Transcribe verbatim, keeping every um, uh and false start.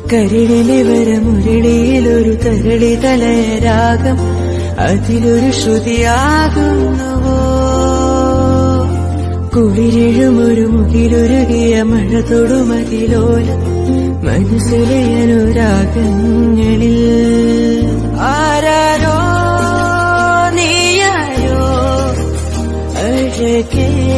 കരളിലെ വരമുരളിയിലൊരു തരളി തലയരാഗം അതിലൊരു ശ്രുതിയാകുന്നുവോ കുളിരെഴുമൊരു മുകിലൊരുകിയ മഴ തൊടുമതിലോലം മനസ്സിലെ അനുരാഗങ്ങളിൽ ആരാരോ നീയാരോ അഴകേ